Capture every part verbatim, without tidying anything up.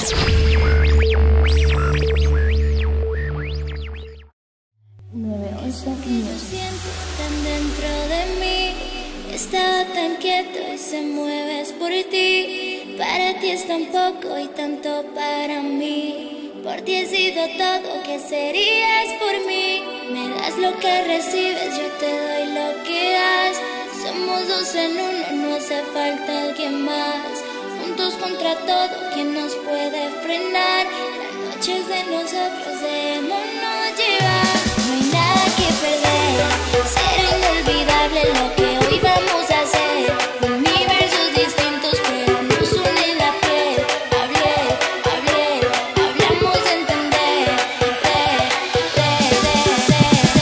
nueve once Lo siento tan dentro de mí, estaba tan quieto y se mueves por ti. Para ti es tan poco y tanto para mí. Por ti he sido todo, ¿qué serías por mí? Me das lo que recibes, yo te doy lo que das. Somos dos en uno, no hace falta alguien más. Juntos contra todo, ¿quién nos puede frenar? La noche es de nosotros, démonos llevar. No hay nada que perder, será inolvidable lo que hoy vamos a hacer. Universos distintos pero nos une la piel. Hablé, hablé, hablamos de entender. De, de, de, de,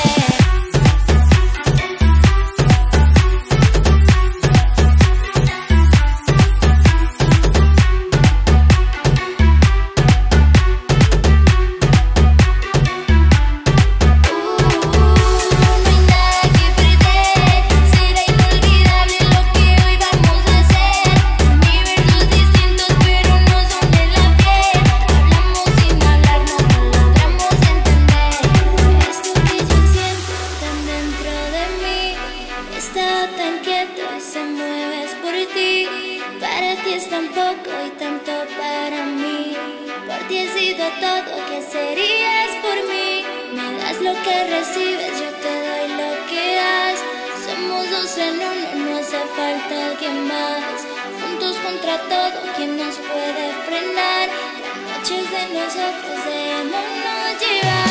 todo, ¿qué serías por mí? Me das lo que recibes, yo te doy lo que das. Somos dos en uno, no hace falta alguien más. Juntos contra todo, ¿quién nos puede frenar? La noche es de nosotros, démonos llevar.